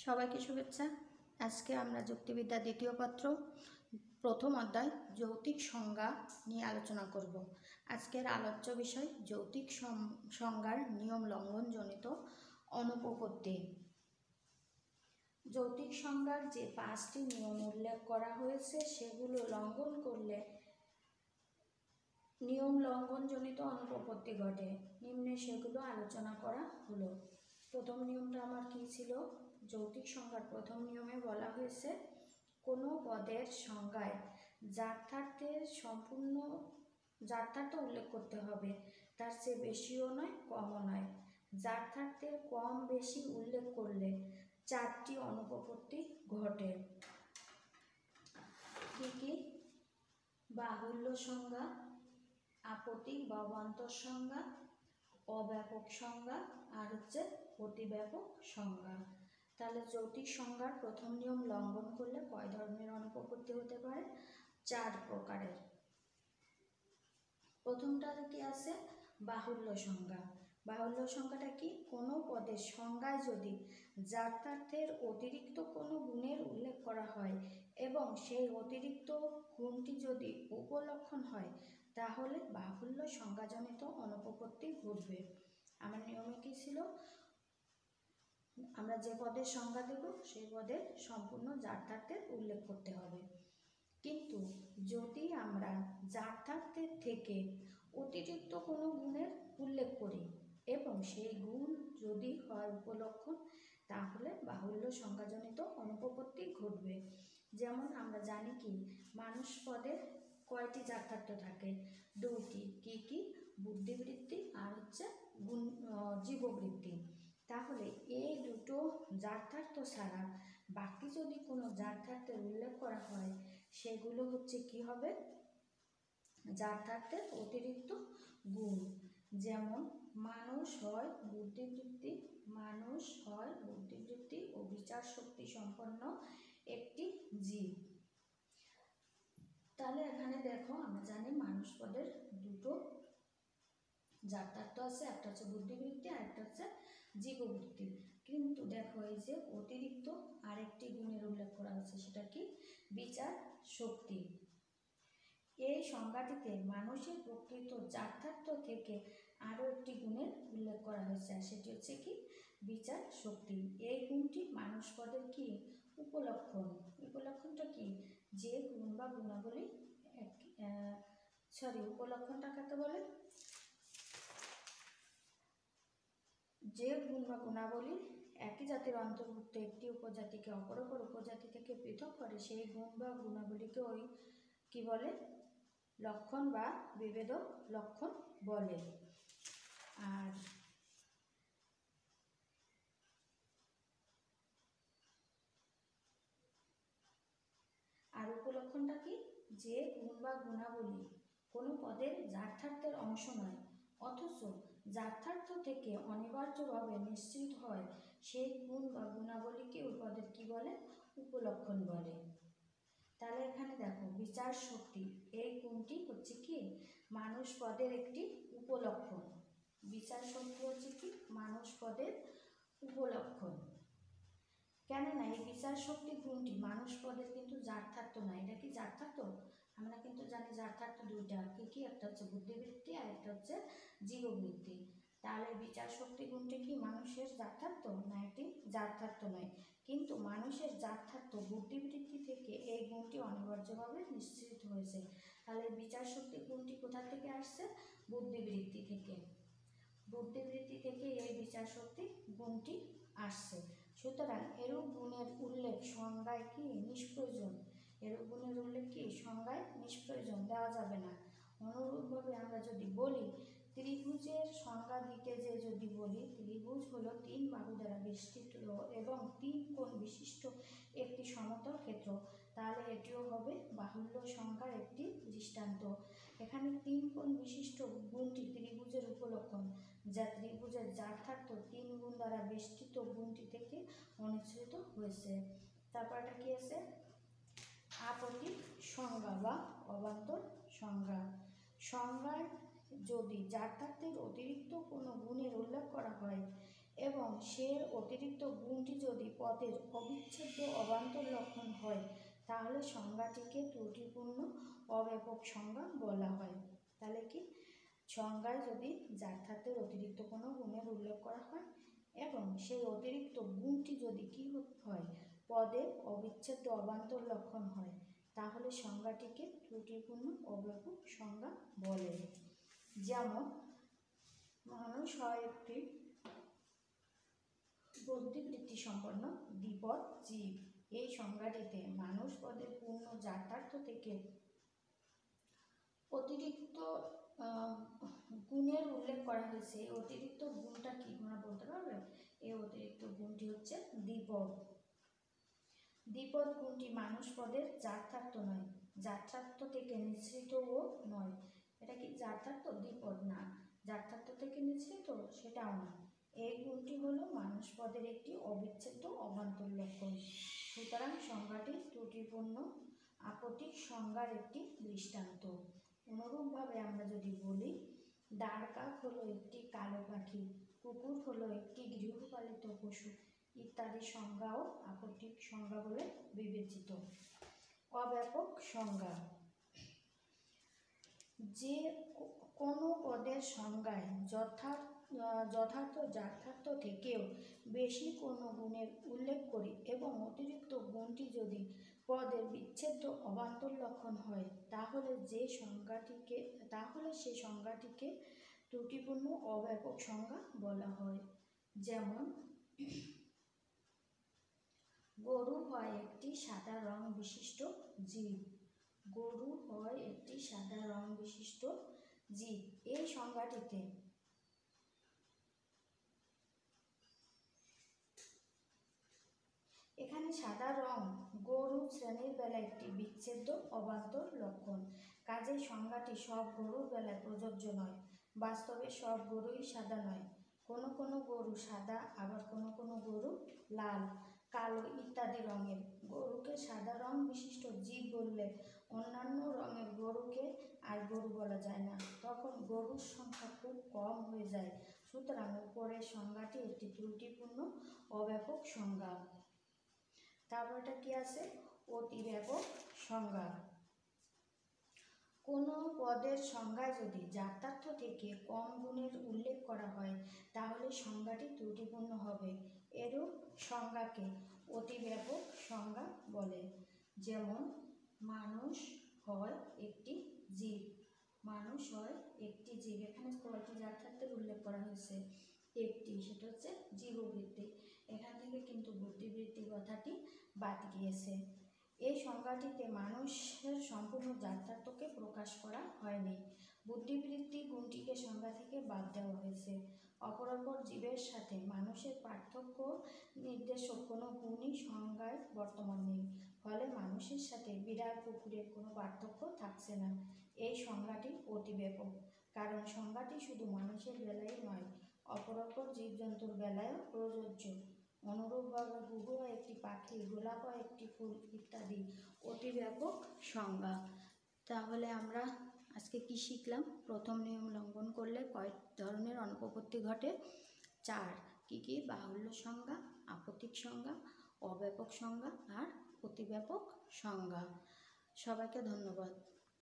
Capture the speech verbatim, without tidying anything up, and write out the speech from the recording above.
সবাইকে শুভেচ্ছা। আজকে আমরা যুক্তিবিদ্যা দ্বিতীয় পত্র প্রথম অধ্যায় যৌক্তিক সংজ্ঞা নিয়ে আলোচনা করব। আজকের আলোচ্য বিষয় যৌক্তিক সংজ্ঞার নিয়ম লঙ্ঘনজনিত অনুপপত্তি। যৌক্তিক সংজ্ঞার যে পাঁচটি নিয়ম উল্লেখ করা হয়েছে সেগুলো লঙ্ঘন করলে নিয়ম লঙ্ঘনজনিত অনুপপত্তি ঘটে। নিম্নে সেগুলো আলোচনা করা হলো। প্রথম নিয়মটা আমার কি ছিল? যৌক্তিক সংজ্ঞার প্রথম নিয়মে বলা হয়েছে কোনো পদের সংজ্ঞায় যথার্থের সম্পূর্ণ যথার্থ উল্লেখ করতে হবে, তার চেয়ে বেশিও নয় কমও নয়। যথার্থের কম বেশি উল্লেখ করলে চারটি অনুপপত্তি ঘটে। কি কি? বাহুল্য সংজ্ঞা, আপত্তিক বা অবান্তর সংজ্ঞা, অব্যাপক সংজ্ঞা আর হচ্ছে অতিব্যাপক সংজ্ঞা। তাহলে যৌক্তিক সংজ্ঞার প্রথম নিয়ম লঙ্ঘন করলে কয় ধরনের অনুপপত্তি হতে পারে? চার প্রকারের। প্রথমটা কি আছে? বাহুল্য সংজ্ঞা। বাহুল্য সংজ্ঞাটা কি? কোনো পদের সংজ্ঞায় যদি যথার্থের অতিরিক্ত কোনো গুণের উল্লেখ করা হয় এবং সেই অতিরিক্ত গুণটি যদি উপলক্ষণ হয় তাহলে বাহুল্য সংজ্ঞাজনিত অনুপপত্তি ঘটবে। আমার নিয়মে কি ছিল? আমরা যে পদের সংজ্ঞা দেব সেই পদের সম্পূর্ণ যথার্থের উল্লেখ করতে হবে। কিন্তু যদি আমরা যথার্থের থেকে অতিরিক্ত কোনো গুণের উল্লেখ করি এবং সেই গুণ যদি হয় উপলক্ষণ তাহলে বাহুল্য সংজ্ঞাজনিত অনুপপত্তি ঘটবে। যেমন আমরা জানি কি মানুষ পদের কয়টি যথার্থ থাকে? দুটি। কি কি? বুদ্ধিবৃত্তি আর হচ্ছে গুণ জীববৃত্তি। তাহলে এই দুটো যথার্থ ছাড়া বাকি যদি কোনো যথার্থের উল্লেখ করা হয় সেগুলো হচ্ছে কি হবে? যথার্থের অতিরিক্ত গুণ। যেমন মানুষ হয় বুদ্ধিবৃত্তি, মানুষ হয় বুদ্ধিবৃত্তি ও বিচার শক্তি সম্পন্ন একটি জীব। তাহলে এখানে দেখো আমরা জানি মানুষ পদের দুটো যথার্থ আছে, একটা হচ্ছে বুদ্ধিবৃত্তি আর একটা হচ্ছে জীববৃত্তি। কিন্তু দেখো এই যে অতিরিক্ত আরেকটি গুণের উল্লেখ করা হচ্ছে, সেটা কি? বিচার শক্তি। এই সংজ্ঞাটিতে মানুষের প্রকৃত যথার্থ থেকে আরও একটি গুণের উল্লেখ করা হয়েছে আর সেটি হচ্ছে কি? বিচার শক্তি। এই গুণটি মানুষ পদের কি? উপলক্ষণ। উপলক্ষণটা কি? যে গুণ বা গুণাবলী সরি উপলক্ষণটা কাকে বলে? যে গুণ বা গুণাবলী একই জাতির অন্তর্ভুক্ত একটি উপজাতিকে অপর অপর উপজাতি থেকে পৃথক করে সেই গুণ বা গুণাবলীকে ওই কি বলে? লক্ষণ বা বিভেদক লক্ষণ বলে। আর আর উপলক্ষণটা কি? যে গুণ বা গুণাবলী কোনো পদের যথার্থের অংশ নয় অথচ যথার্থ থেকে অনিবার্যভাবে নিশ্চিত হয় সেই গুণ বা গুণাবলীকে ওই পদের কি বলে? উপলক্ষণ বলে। তাহলে এখানে দেখো বিচার শক্তি এই গুণটি হচ্ছে কি? মানুষ পদের একটি উপলক্ষণ। বিচার শক্তি হচ্ছে কি? মানুষ পদের উপলক্ষণ। কেননা এই বিচার শক্তি গুণটি মানুষ পদের কিন্তু যথার্থ না। এটা কি যথার্থ? আমরা কিন্তু জানি যথার্থ দুইটা। কি কি? একটা হচ্ছে বুদ্ধিবৃত্তি আর একটা হচ্ছে জীববৃত্তি। তাহলে বিচার শক্তি গুণটি কি মানুষের যথার্থ? না, এটি যথার্থ নয়। কিন্তু মানুষের যথার্থ বুদ্ধিবৃত্তি থেকে এই গুণটি অনিবার্যভাবে নিশ্চিত হয়েছে। তাহলে বিচার শক্তি গুণটি কোথা থেকে আসছে? বুদ্ধিবৃত্তি থেকে। বুদ্ধিবৃত্তি থেকে এই বিচার শক্তি গুণটি আসছে। সুতরাং এরূপ গুণের উল্লেখ সংজ্ঞায় কি? নিষ্প্রয়োজন। এরূপ গুণের উল্লেখ কি? সংজ্ঞায় নিষ্প্রয়োজন, দেওয়া যাবে না। অনুরূপভাবে আমরা যদি বলি ত্রিভুজের সংজ্ঞা দিতে যে যদি বলি ত্রিভুজ হলো তিন বাহু দ্বারা বেষ্টিত এবং তিন কোণ বিশিষ্ট একটি সমতল ক্ষেত্র, তাহলে এটিও হবে বাহুল্য সংজ্ঞার একটি দৃষ্টান্ত। এখানে তিন কোণ বিশিষ্ট গুণটি ত্রিভুজের উপলক্ষণ, যা ত্রিভুজের যথার্থ তিন গুণ দ্বারা বেষ্টিত গুণটি থেকে অনুসৃত হয়েছে। তারপরটা কি আছে? আপত্তিক সংজ্ঞা বা অবান্তর সংজ্ঞা। সংজ্ঞায় যদি যথার্থের অতিরিক্ত কোনো গুণের উল্লেখ করা হয় এবং সে অতিরিক্ত গুণটি যদি পদের অবিচ্ছেদ্য অবান্তর লক্ষণ হয় তাহলে সংজ্ঞাটিকে ত্রুটিপূর্ণ অব্যাপক সংজ্ঞা বলা হয়। তাহলে কি সংজ্ঞায় যদি যথার্থের অতিরিক্ত কোনো গুণের উল্লেখ করা হয় এবং সেই অতিরিক্ত গুণটি যদি কি হয় পদের অবিচ্ছেদ্য অবান্তর লক্ষণ হয় তাহলে সংজ্ঞাটিকে ত্রুটিপূর্ণ অব্যাপক সংজ্ঞা বলে। যেমন মানুষ হয় একটি বুদ্ধিবৃত্তি সম্পন্ন দ্বিপদ জীব। এই সংজ্ঞাটিতে মানুষ পদের পূর্ণ যথার্থ থেকে অতিরিক্ত গুণের উল্লেখ করা হয়েছে। অতিরিক্ত গুণটা কি তোমরা বলতে পারবে? এই অতিরিক্ত গুণটি হচ্ছে দ্বিপদ। দ্বিপদ গুণটি মানুষ পদের যথার্থ নয়, যথার্থ থেকে নিঃসৃতও নয়। এটা কি যথার্থ? দ্বিপদ না, যথার্থ থেকে নিঃসৃত সেটাও না। এই গুণটি হলো মানুষ পদের একটি অবিচ্ছেদ্য অবান্তর লক্ষণ। সুতরাং সংজ্ঞাটি ত্রুটিপূর্ণ আপত্তিক সংজ্ঞার একটি দৃষ্টান্ত। অনুরূপভাবে আমরা যদি বলি দাঁড় কাক হলো একটি কালো পাখি, কুকুর হলো একটি গৃহপালিত পশু ইত্যাদি সংজ্ঞাও আপত্তিক সংজ্ঞা বলে বিবেচিত। অব্যাপক সংজ্ঞা যে কোনো পদের সংজ্ঞায় যথার্থ যথার্থ যথার্থ থেকেও বেশি কোনো গুণের উল্লেখ করি এবং অতিরিক্ত গুণটি যদি পদের বিচ্ছেদ্য অবান্তর লক্ষণ হয় তাহলে যে সংজ্ঞাটিকে তাহলে সে সংজ্ঞাটিকে ত্রুটিপূর্ণ অব্যাপক সংজ্ঞা বলা হয়। যেমন গরু হয় একটি সাদা রং বিশিষ্ট জীব। গরু হয় একটি সাদা রং বিশিষ্ট জীব। এই সংজ্ঞাটিতে এখানে সাদা রং গরু শ্রেণীর বেলায় একটি বিচ্ছেদ্য অবান্তর লক্ষণ। কাজেই সংজ্ঞাটি সব গরুর বেলায় প্রযোজ্য নয়। বাস্তবে সব গরুই সাদা নয়। কোনো কোনো গরু সাদা, আবার কোনো কোনো গরু লাল, কালো ইত্যাদি রঙের। গরুকে সাদা রং বিশিষ্ট জীব বললে অন্যান্য রঙের গরুকে আর গরু বলা যায় না, তখন গরুর সংখ্যা খুব কম হয়ে যায়। সুতরাং উপরের সংজ্ঞাটি একটি ত্রুটিপূর্ণ অব্যাপক সংজ্ঞা। তারপরটা কি আছে? অতিব্যাপক সংজ্ঞা। কোনো পদের সংজ্ঞায় যদি যথার্থ থেকে কম গুণের উল্লেখ করা হয় তাহলে সংজ্ঞাটি ত্রুটিপূর্ণ হবে। এরূপ সংজ্ঞাকে অতিব্যাপক সংজ্ঞা বলে। যেমন মানুষ হয় একটি জীব। মানুষ হয় একটি জীব, এখানে কয়টি যথার্থের উল্লেখ করা হয়েছে? একটি, সেটা হচ্ছে জীববৃত্তি। এখান থেকে কিন্তু বুদ্ধিবৃত্তি কথাটি বাদ গিয়েছে। এই সংজ্ঞাটিতে মানুষের সম্পূর্ণ যথার্থকে প্রকাশ করা হয়নি, বুদ্ধিবৃত্তি গুণটিকে সংজ্ঞা থেকে বাদ দেওয়া হয়েছে। অপরাপর জীবের সাথে মানুষের পার্থক্য নির্দেশক কোনো গুণই সংজ্ঞায় বর্তমান নেই, ফলে মানুষের সাথে বিড়াল কুকুরের কোনো পার্থক্য থাকছে না। এই সংজ্ঞাটি অতিব্যাপক, কারণ সংজ্ঞাটি শুধু মানুষের বেলায় নয়, অপরাপর জীবজন্তুর বেলায়ও প্রযোজ্য। অনুরূপভাবে ঘুঘু হয় একটি পাখি, গোলাপ হয় একটি ফুল ইত্যাদি অতিব্যাপক সংজ্ঞা। তাহলে আমরা আজকে কি শিখলাম? প্রথম নিয়ম লঙ্ঘন করলে কয় ধরনের অনুপপত্তি ঘটে? চার। কি কি? বাহুল্য সংজ্ঞা, আপত্তিক সংজ্ঞা, অব্যাপক সংজ্ঞা আর অতিব্যাপক সংজ্ঞা। সবাইকে ধন্যবাদ।